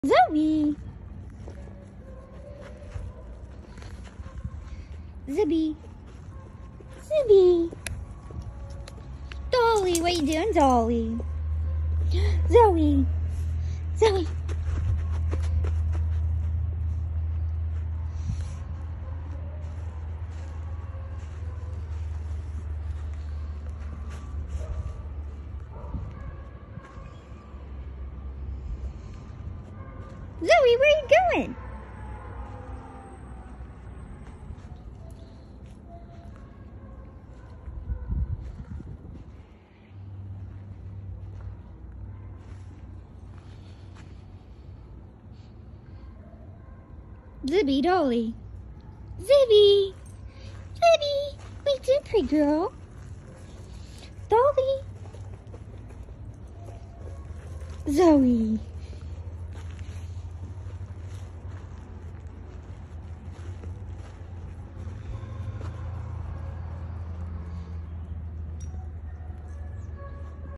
Zoe! Zibby! Zibby! Dolly, what you doing, Dolly? Zoe! Zoe! Zoe, where are you going? Zibby, Dolly. Zibby! Zibby! What you doing, pretty girl? Dolly! Zoe!